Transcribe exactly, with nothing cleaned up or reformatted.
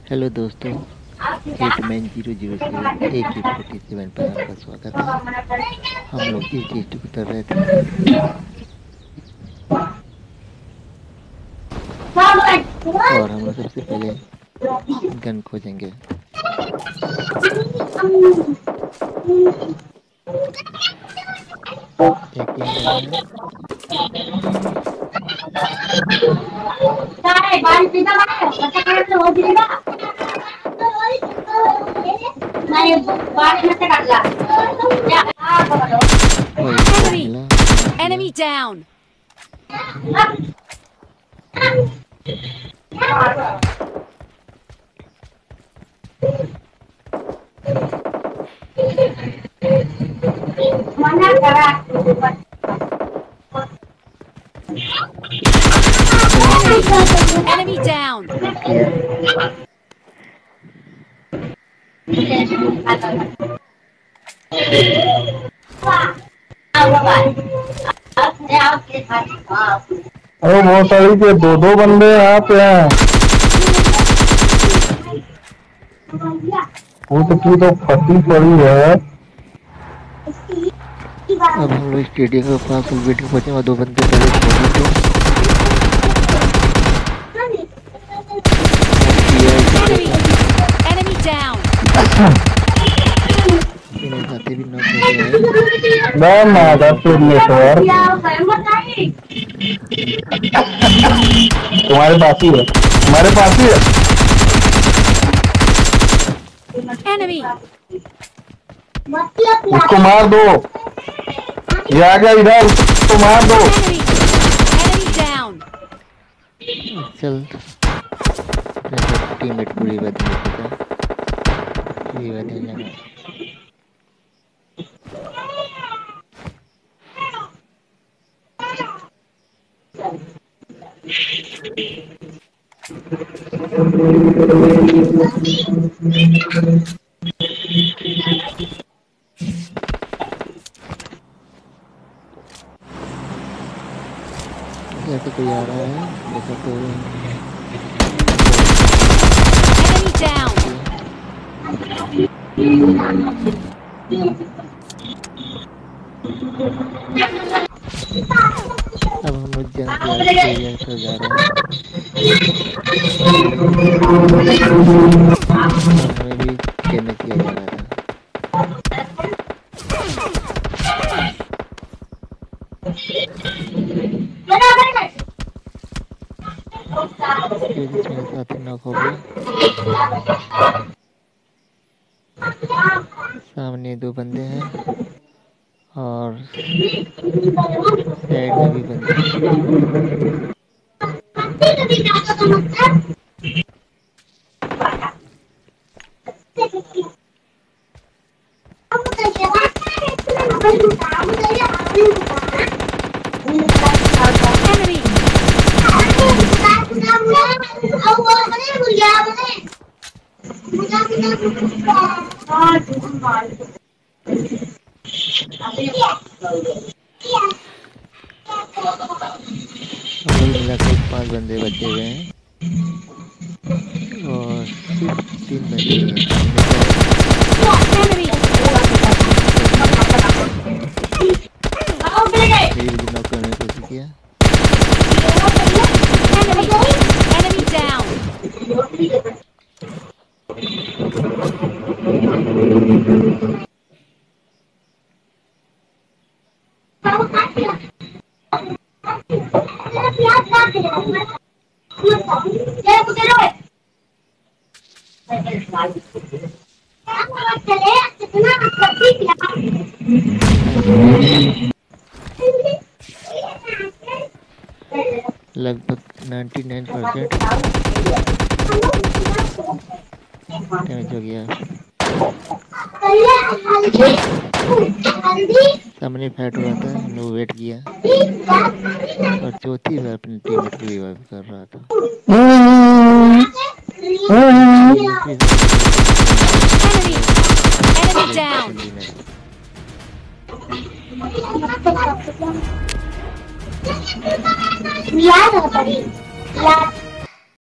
Hello दोस्तों, eight man zero zero seven A K forty seven पर आपका स्वागत है। हम लोग इस डिस्ट्रिक्ट उतर रहे थे और हम लोग सबसे पहले गन खोजेंगे। एक यहाँ लगा है। वही शॉट Enemy! मिला, नॉक किया। Enemy down! Enemy! Enemy down! Knock किया। अरे बहुत सारी के दो दो बंदे यहाँ पे हैं। वो तो की तो फटी पड़ी है। अब हम लोग स्टेडियम के पास बिल्डिंग पहुंचे और दो बंदे पहले मौजूद थे। Enemy! Enemy down! मेरे साथी भी नॉक हो गया है। मैं मारा फिरने तो यार तुम्हारे पास ही है, तुम्हारे पास ही है। Enemy! उसको मार दो, ये आ गया इधर, उसको मार दो। Enemy! Enemy down! चल टीममेट पूरी बात नहीं पता पूरी बात नहीं लगा। जैसे कोई आ रहा है देखो तो Enemy down! अब हम लोग जंप एरिया पर जा रहे हैं। हमें भी कहना किया जा रहा था। मेरे साथ नॉक हो गया। सामने दो बंदे हैं और साइड में भी बंदे हैं। Enemy! हम लोग मिलाकर पांच बंदे बचे हुए हैं और सिर्फ तीन बचे हुए हैं। Enemy! मेरी भी नॉक करने की कोशिश किया। Enemy! Enemy down! लगभग निन्यानवे परसेंट डैमेज हो गया। सामने फाइट हो रहा था, हम लोग वेट किया और चौथी बार अपनी टीममेट को रिवाइव कर रहा था। Enemy! Enemy down!